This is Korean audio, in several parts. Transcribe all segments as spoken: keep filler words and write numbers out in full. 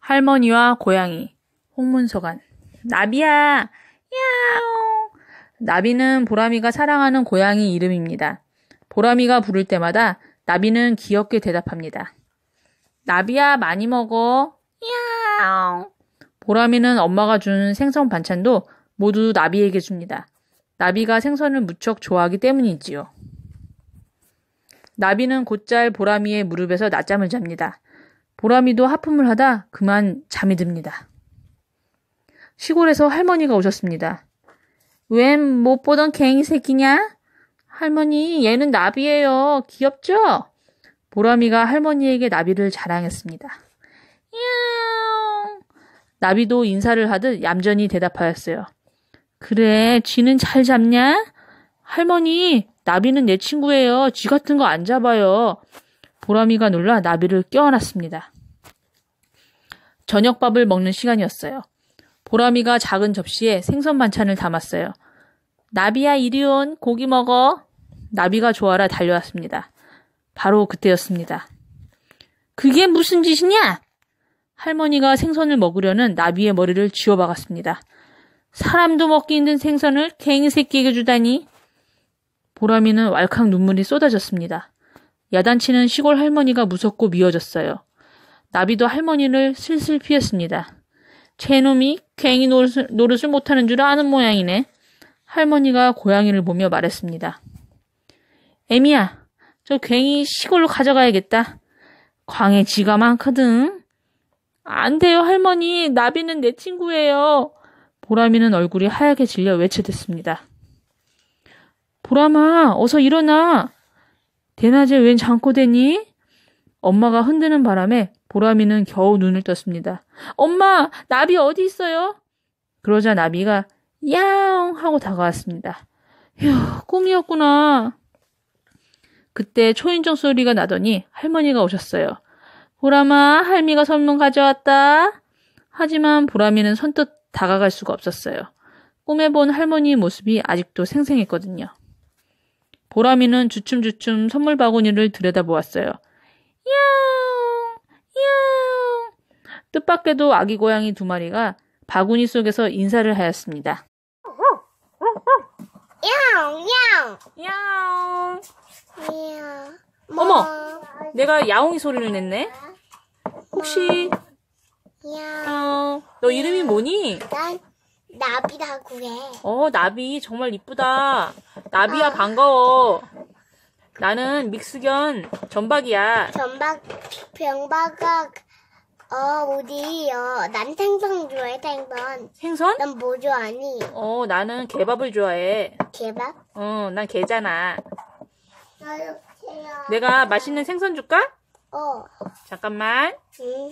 할머니와 고양이, 홍문서간. 나비야! 야옹! 나비는 보람이가 사랑하는 고양이 이름입니다. 보람이가 부를 때마다 나비는 귀엽게 대답합니다. 나비야, 많이 먹어. 야옹! 보람이는 엄마가 준 생선 반찬도 모두 나비에게 줍니다. 나비가 생선을 무척 좋아하기 때문이지요. 나비는 곧잘 보람이의 무릎에서 낮잠을 잡니다. 보람이도 하품을 하다 그만 잠이 듭니다. 시골에서 할머니가 오셨습니다. 웬 못 보던 갱이 새끼냐? 할머니, 얘는 나비예요. 귀엽죠? 보람이가 할머니에게 나비를 자랑했습니다. 야옹! 나비도 인사를 하듯 얌전히 대답하였어요. 그래, 쥐는 잘 잡냐? 할머니, 나비는 내 친구예요. 쥐 같은 거 안 잡아요. 보람이가 놀라 나비를 껴안았습니다. 저녁밥을 먹는 시간이었어요. 보람이가 작은 접시에 생선 반찬을 담았어요. 나비야, 이리 온, 고기 먹어. 나비가 좋아라 달려왔습니다. 바로 그때였습니다. 그게 무슨 짓이냐? 할머니가 생선을 먹으려는 나비의 머리를 쥐어박았습니다. 사람도 먹기 힘든 생선을 갱이 새끼에게 주다니. 보람이는 왈칵 눈물이 쏟아졌습니다. 야단치는 시골 할머니가 무섭고 미워졌어요. 나비도 할머니를 슬슬 피했습니다. 제놈이 갱이 노릇을, 노릇을 못하는 줄 아는 모양이네. 할머니가 고양이를 보며 말했습니다. 애미야, 저 갱이 시골로 가져가야겠다. 광에 쥐가 많거든. 안 돼요, 할머니. 나비는 내 친구예요. 보람이는 얼굴이 하얗게 질려 외쳐댔습니다. 보람아, 어서 일어나. 대낮에 웬 잠꼬대니? 엄마가 흔드는 바람에 보람이는 겨우 눈을 떴습니다. 엄마, 나비 어디 있어요? 그러자 나비가 야옹 하고 다가왔습니다. 휴, 꿈이었구나. 그때 초인종 소리가 나더니 할머니가 오셨어요. 보람아, 할미가 선물 가져왔다. 하지만 보람이는 선뜻 다가갈 수가 없었어요. 꿈에 본 할머니의 모습이 아직도 생생했거든요. 보람이는 주춤주춤 선물 바구니를 들여다보았어요. 야옹! 야옹! 뜻밖에도 아기 고양이 두 마리가 바구니 속에서 인사를 하였습니다. 야옹! 야옹! 야옹! 야옹! 어머! 내가 야옹이 소리를 냈네? 혹시 야옹! 어, 너 이름이 뭐니? 난 나비라고 해. 어, 나비 정말 이쁘다. 나비야, 반가워. 나는 믹스견 전박이야. 전박, 병박아, 어, 우리, 어, 난 생선 좋아해, 생선. 생선? 넌 뭐 좋아하니? 어, 나는 개밥을 좋아해. 개밥? 어, 난 개잖아. 나요, 내가 맛있는 생선 줄까? 어, 잠깐만. 응.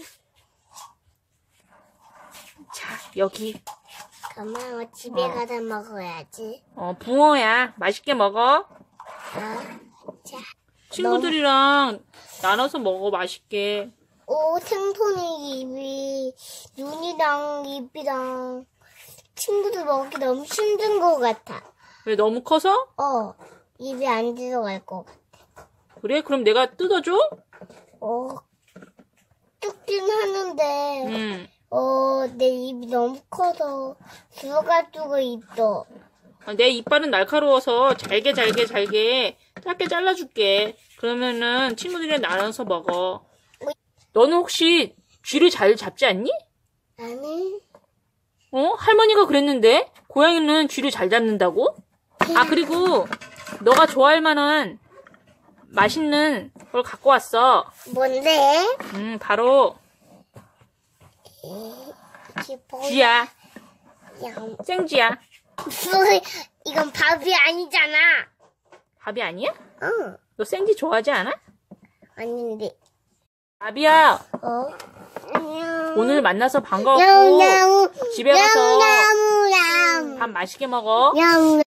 자, 여기. 고마워, 집에 어. 가서 먹어야지. 어, 붕어야. 맛있게 먹어. 어, 자. 친구들이랑 나눠서 먹어, 맛있게. 오, 생선이 입이, 눈이랑 입이랑 친구들 먹기 너무 힘든 것 같아. 왜, 너무 커서? 어, 입에 안 들어갈 것 같아. 그래? 그럼 내가 뜯어줘? 어, 뜯긴 하는데, 응. 어, 내 입이 너무 커서 들어갈 수가 있어. 아, 내 이빨은 날카로워서 잘게 잘게 잘게 짧게 잘라줄게. 그러면은 친구들이랑 나눠서 먹어. 너는 혹시 쥐를 잘 잡지 않니? 나는, 어? 할머니가 그랬는데? 고양이는 쥐를 잘 잡는다고? 아, 그리고 너가 좋아할 만한 맛있는 걸 갖고 왔어. 뭔데? 음, 바로 이게 뭐야? 쥐야. 야, 생쥐야. 이건 밥이 아니잖아. 밥이 아니야? 응, 너 생쥐 좋아하지 않아? 아닌데. 나비야, 어? 안녕. 오늘 만나서 반가웠고 야옹, 야옹. 집에 가서 야옹, 야옹, 야옹. 밥 맛있게 먹어. 야옹.